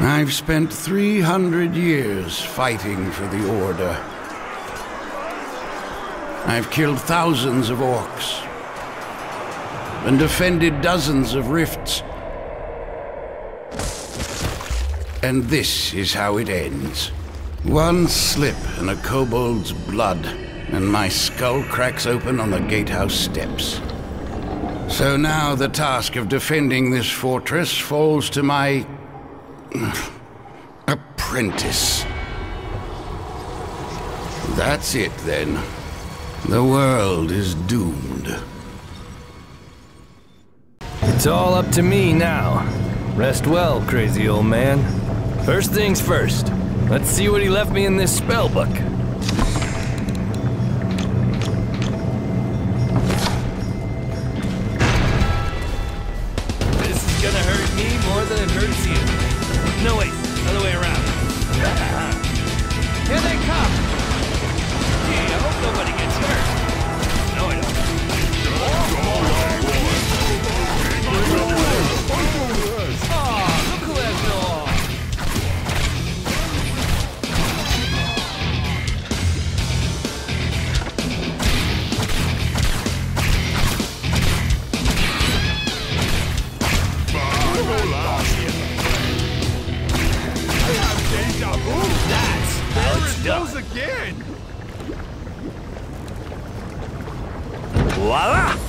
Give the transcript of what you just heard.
I've spent 300 years fighting for the Order. I've killed thousands of orcs and defended dozens of rifts. And this is how it ends. One slip and a kobold's blood, and my skull cracks open on the gatehouse steps. So now the task of defending this fortress falls to my apprentice. That's it then. The world is doomed. It's all up to me now. Rest well, crazy old man. First things first. Let's see what he left me in this spell book. This is gonna hurt me more than it hurts you. No, wait, other way around. Here they come! Gee, I hope nobody gets hurt. No, I don't. Oh, look who has no arm. That's how it's done. Again. Voila!